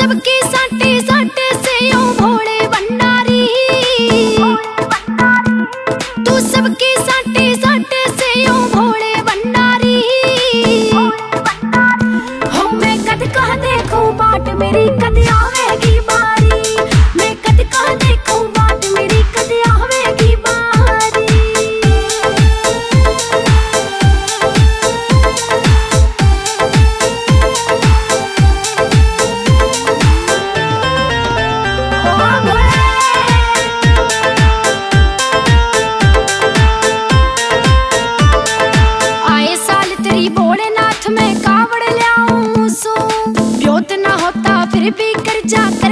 सबके साटे साटे से ओ भोले भंडारी, तू सबके साटे साटे से ओ भोले भंडारी। हो मैं कद कहाँ देखूं बाट मेरी कद आवेगी बारी, मैं कद कहाँ देखूं बाट मेरी कद आवेगी बारी। आए साल तेरी भोलेनाथ में कावड़ ल्याऊं सो, ब्योत ना होता फिर भी कर जा।